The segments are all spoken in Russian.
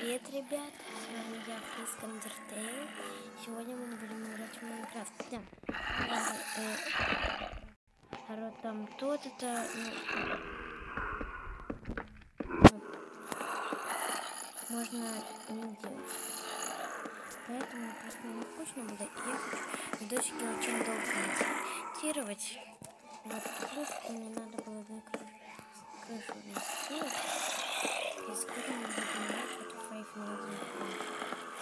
Привет, ребят! С вами я, Фриск Андертейл. Сегодня мы будем играть в Майнкрафт. Да. Народ там тот это... можно не делать. Поэтому просто не скучно будет. Я хочу видосики очень долго монтировать. Вот, плюс мне надо было на крышу сделать. И скоро мы будем играть вот в Five Nights at Freddy's.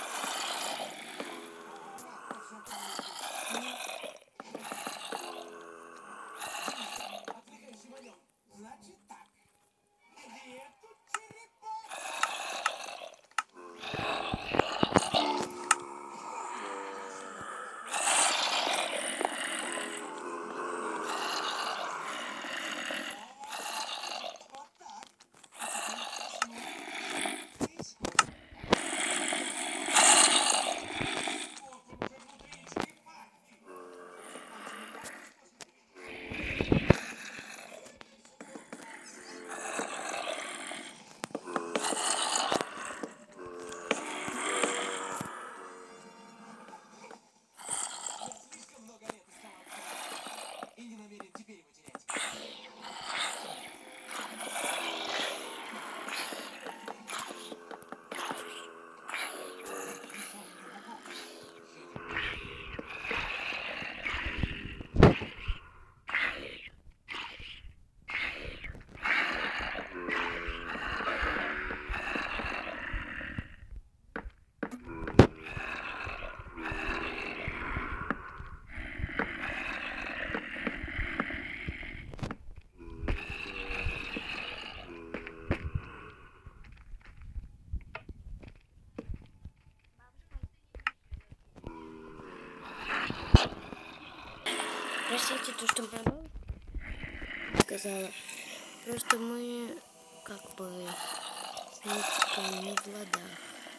Простите, то, что моя мама сказала. Просто мы как бы не в ладах.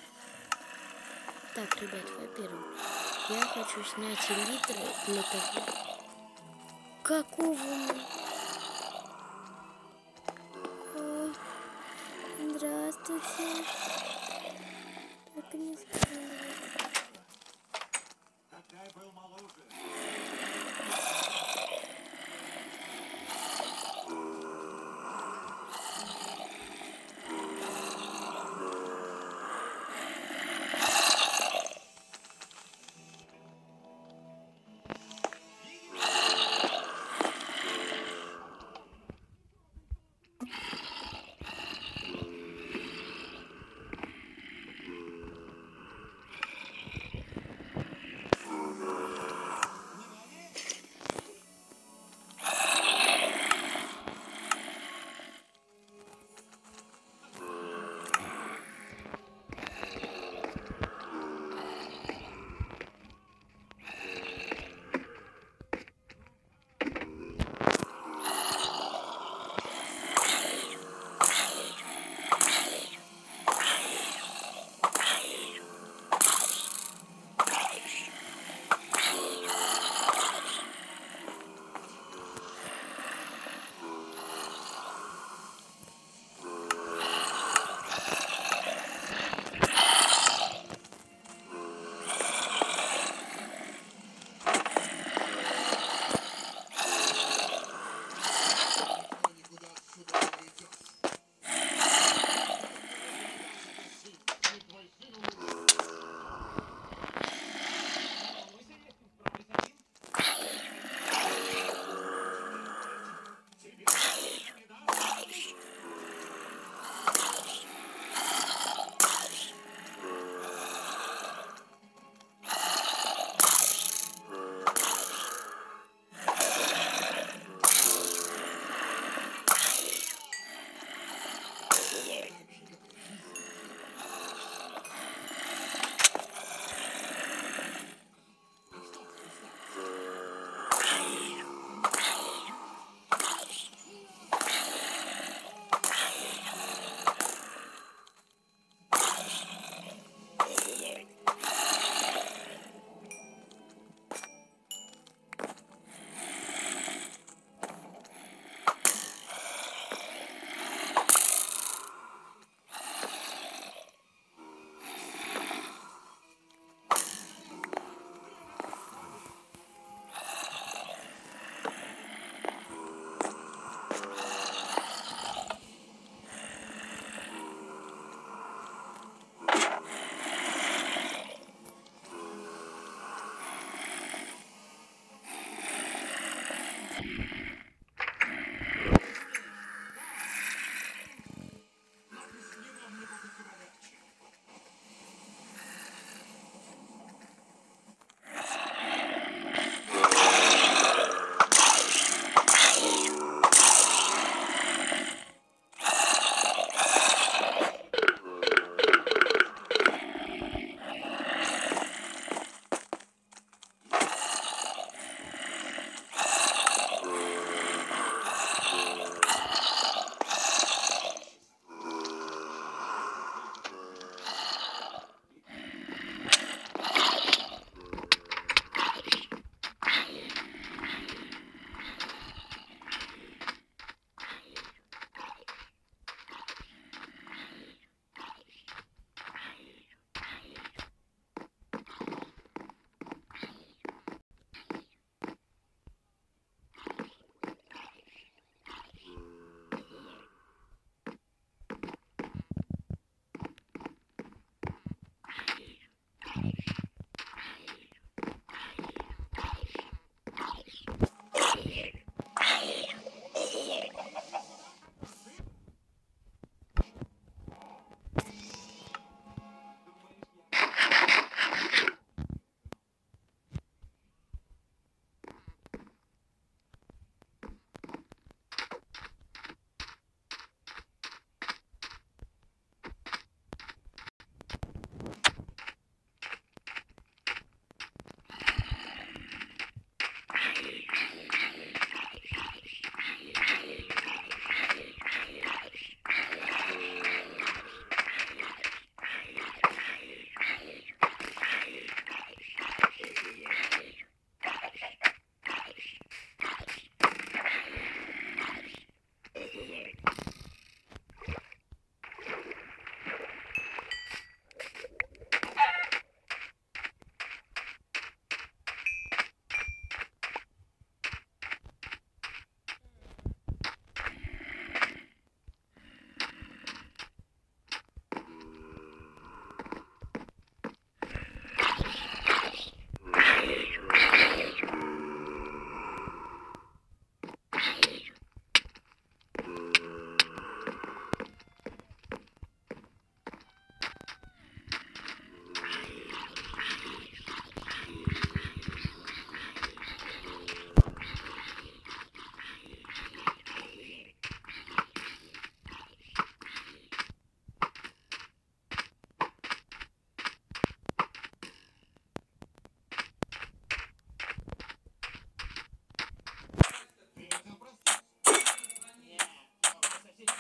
Так, ребят, во-первых, я хочу снять элитры для того, какого здравствуйте. Только не сказала.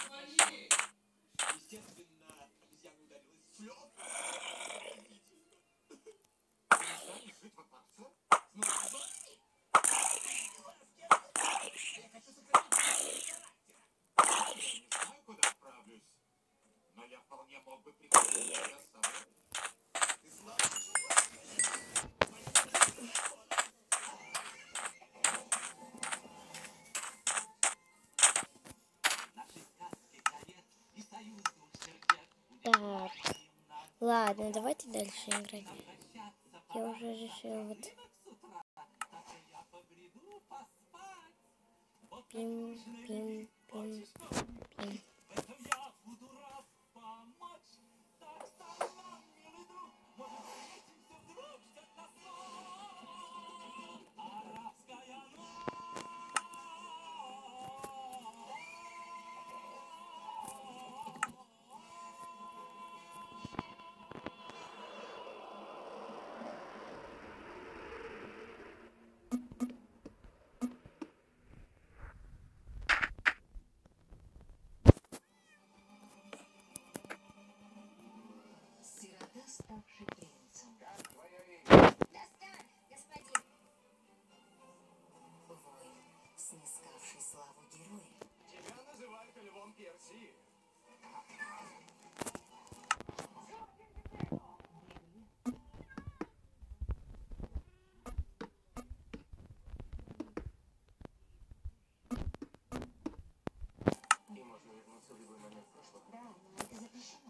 Так, ладно, давайте дальше играть. Я уже решил вот. Пим, пим, пим, пим. Ставший принцем. Достань, господин. Воин, снискавший славу героя. Тебя называют львом Персии. И можно вернуться в любой момент прошлого. Да, но это запрещено.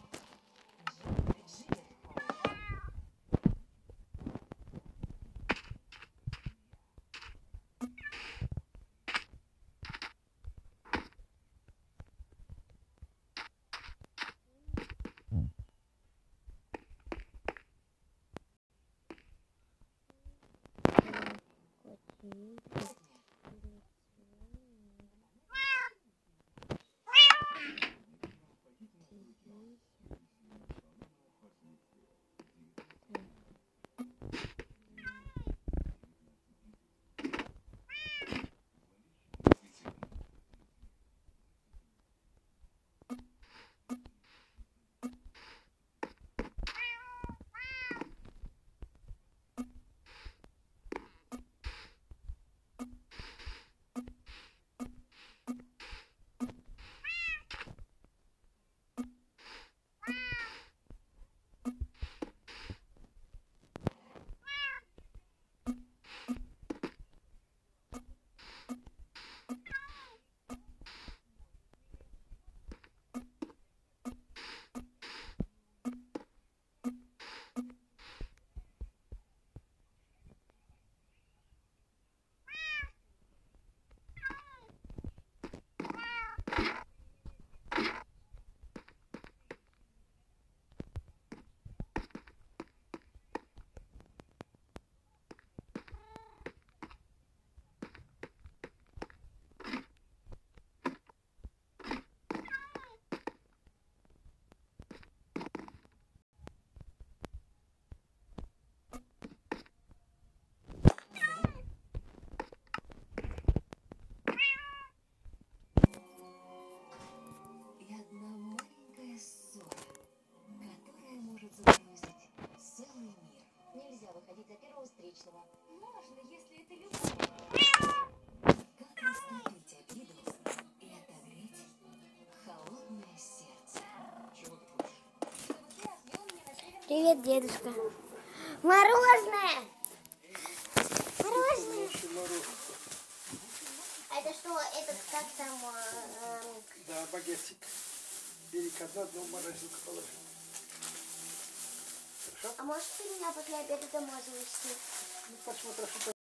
Выходить за первого встречного. Можно, если это любовь. Как растопить обиду и отогреть холодное сердце? Чего ты хочешь? Чтобы ты отвел меня на север. Привет, дедушка. Мороженое! Мороженое! А это что, этот как там? Да, багетик. Бери одну морозилку положи. Хорошо? А может ты меня после обеда домой завести? Ну, посмотрим, что